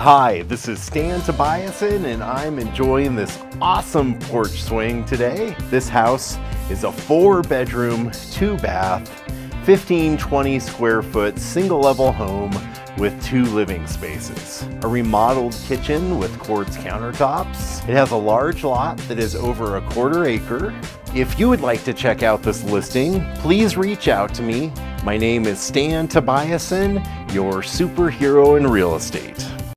Hi, this is Stan Tobiason and I'm enjoying this awesome porch swing today. This house is a 4-bedroom, 2-bath, 15-20 square foot single level home with 2 living spaces. A remodeled kitchen with quartz countertops. It has a large lot that is over a 1/4 acre. If you would like to check out this listing, please reach out to me. My name is Stan Tobiason, your superhero in real estate.